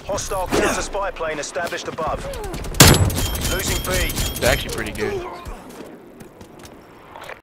Hostile counter spy plane established above. Losing B. It's actually pretty good.